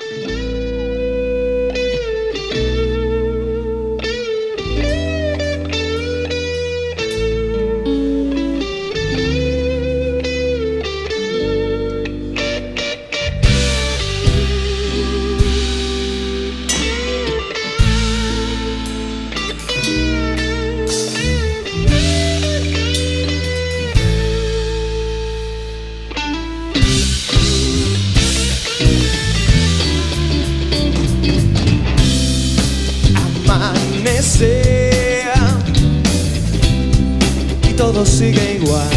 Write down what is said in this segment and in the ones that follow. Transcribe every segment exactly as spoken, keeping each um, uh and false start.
Y todo sigue igual.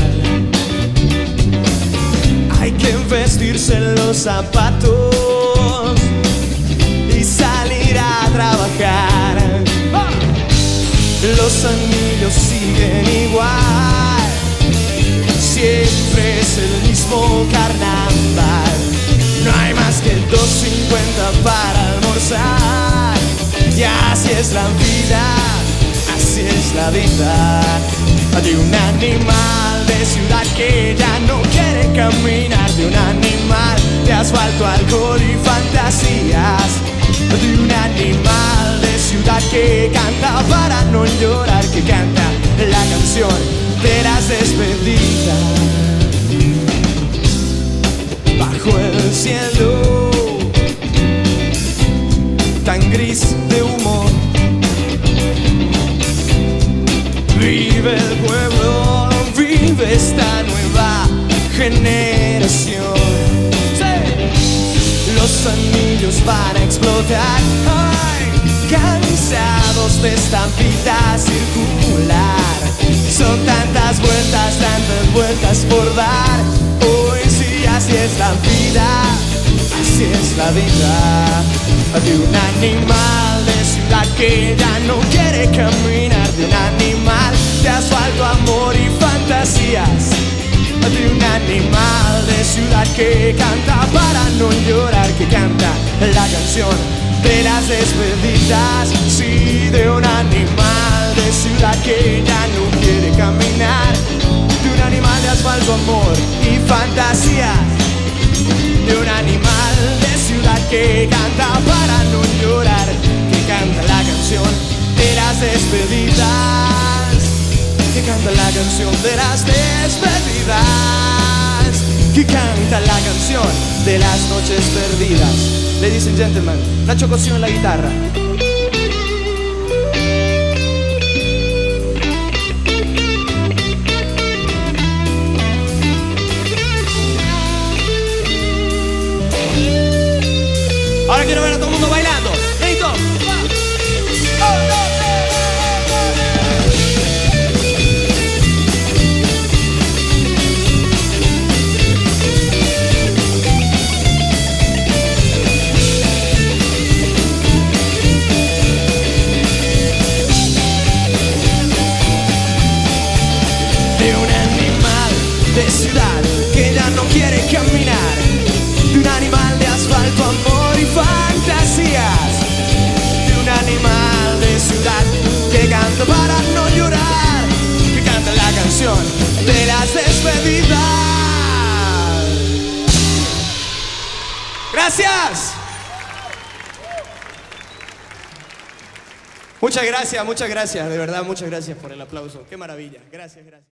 Hay que vestirse en los zapatos y salir a trabajar. Los anillos siguen igual. Siempre es el mismo carnaval. No hay más que dos cincuenta para almorzar. Y así es la vida, así es la vida de un animal de ciudad que ya no quiere caminar, de un animal de asfalto, alcohol y fantasías, de un animal de ciudad que canta para no llorar, que canta la canción de las despedidas. Bajo el cielo tan gris de humor vive el pueblo, vive esta nueva generación. Sí. Los anillos van a explotar, ay, cansados de esta vida circular. Son tantas vueltas, tantas vueltas por dar. Hoy sí, así es la vida, así es la vida de un animal de ciudad que ya no quiere caminar, de un animal de asfalto, amor y fantasías, de un animal de ciudad que canta para no llorar, que canta la canción de las despedidas. Sí, de un animal de ciudad que ya no quiere caminar, de un animal de asfalto, amor y fantasías, de un animal de ciudad que canta para no llorar, que canta la canción de las despedidas, que canta la canción de las despedidas, que canta la canción de las noches perdidas. Ladies and gentlemen, Nacho Cosío en la guitarra. Ahora quiero ver a todo el mundo bailando. ¿Listo? De un animal de ciudad que ya no quiere caminar, de un animal de asfalto, amor y fantasías, de un animal de ciudad que canta para no llorar, que canta la canción de las despedidas. Gracias. Muchas gracias, muchas gracias, de verdad, muchas gracias por el aplauso. Qué maravilla. Gracias, gracias.